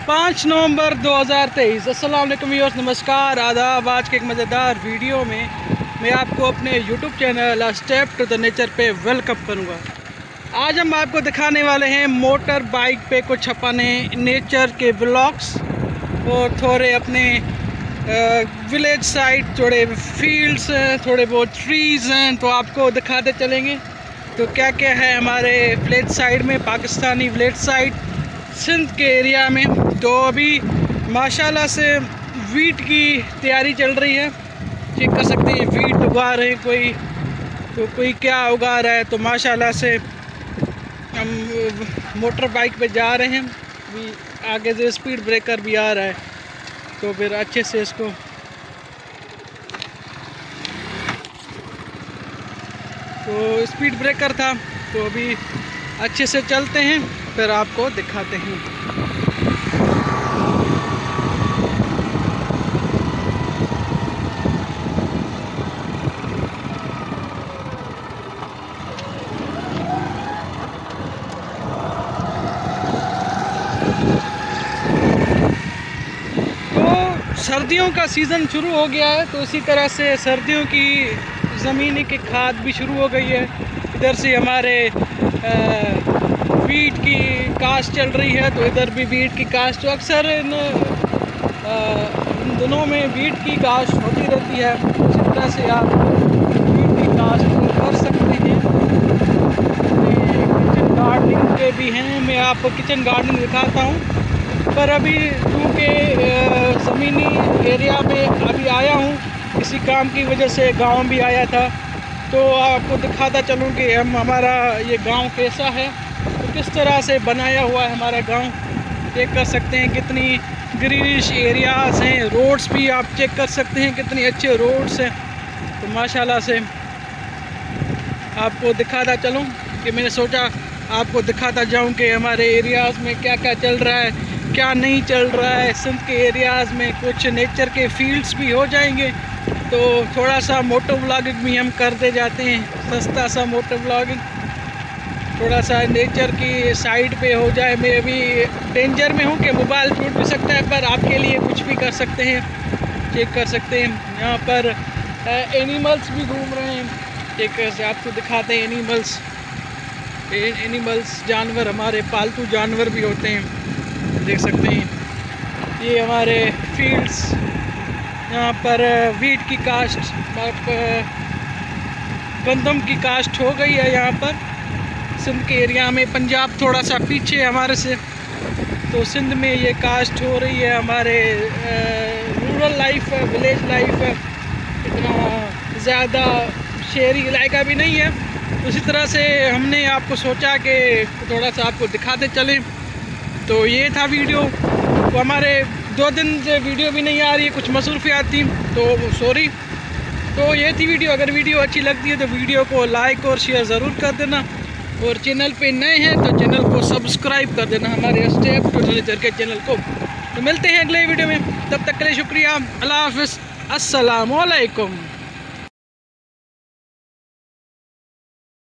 5 नवंबर 2023। अस्सलाम वालेकुम व्यूअर्स, नमस्कार, आदाब। आज के एक मज़ेदार वीडियो में मैं आपको अपने YouTube channel a step to the nature पे वेलकम करूँगा। आज हम आपको दिखाने वाले हैं मोटर बाइक पे कुछ अपने नेचर के व्लॉग्स और थोड़े अपने विलेज साइड, थोड़े फील्ड्स हैं, थोड़े बहुत ट्रीज़ हैं, तो आपको दिखाते चलेंगे तो क्या क्या है हमारे विलेज साइड में, पाकिस्तानी विलेज साइड सिंध के एरिया में। तो अभी माशाल्लाह से वीट की तैयारी चल रही है, चेक कर सकते हैं वीट उगा रहे हैं कोई क्या उगा रहा है। तो माशाल्लाह से हम मोटर बाइक पे जा रहे हैं, अभी आगे से स्पीड ब्रेकर भी आ रहा है तो फिर अच्छे से इसको तो स्पीड ब्रेकर था तो अभी अच्छे से चलते हैं, फिर आपको दिखाते हैं। तो सर्दियों का सीज़न शुरू हो गया है, तो इसी तरह से सर्दियों की ज़मीनी की खाद भी शुरू हो गई है। इधर से हमारे वीट की काश्त चल रही है, तो इधर भी वीट की काश्त, तो अक्सर इन दिनों में वीट की काश्त होती रहती है। इसी तरह से आप वीट की काश्त कर सकते हैं। किचन गार्डनिंग के भी हैं, मैं आपको किचन गार्डनिंग दिखाता हूँ। पर अभी क्योंकि ज़मीनी एरिया में अभी आया हूँ, इसी काम की वजह से गांव भी आया था, तो आपको दिखाता चलूँ कि हमारा ये गांव कैसा है, तो किस तरह से बनाया हुआ है हमारा गांव। चेक कर सकते हैं कितनी ग्रीनिश एरियाज़ हैं, रोड्स भी आप चेक कर सकते हैं कितनी अच्छे रोड्स हैं। तो माशाल्लाह से आपको दिखाता चलूँ कि मैंने सोचा आपको दिखाता जाऊँ कि हमारे एरियाज़ में क्या क्या चल रहा है, क्या नहीं चल रहा है। सिंध के एरियाज़ में कुछ नेचर के फील्ड्स भी हो जाएंगे, तो थोड़ा सा मोटर व्लॉगिंग भी हम करते जाते हैं, सस्ता सा मोटर व्लॉगिंग, थोड़ा सा नेचर की साइड पे हो जाए। मैं अभी डेंजर में हूँ कि मोबाइल टूट भी सकता है, पर आपके लिए कुछ भी कर सकते हैं। चेक कर सकते हैं यहाँ पर एनिमल्स भी घूम रहे हैं, चेक कर आपको दिखाते हैं एनिमल्स जानवर, हमारे पालतू जानवर भी होते हैं, देख सकते हैं। ये हमारे फील्ड्स, यहाँ पर वीट की काश्त, गंदम की काश्त हो गई है यहाँ पर सिंध के एरिया में। पंजाब थोड़ा सा पीछे हमारे से, तो सिंध में ये काश्त हो रही है। हमारे रूरल लाइफ है, विलेज लाइफ है, इतना ज़्यादा शहरी इलाका भी नहीं है। उसी तरह से हमने आपको सोचा कि थोड़ा सा आपको दिखाते चलें, तो ये था वीडियो। तो हमारे 2 दिन से वीडियो भी नहीं आ रही है, कुछ मसरूफियात थी, तो सॉरी। तो ये थी वीडियो। अगर वीडियो अच्छी लगती है तो वीडियो को लाइक और शेयर ज़रूर कर देना, और चैनल पे नए हैं तो चैनल को सब्सक्राइब कर देना, हमारे स्टेप टू द नेचर के चैनल को। तो मिलते हैं अगले वीडियो में, तब तक के लिए शुक्रिया, अल्लाह हाफ़िज़, अस्सलाम वालेकुम।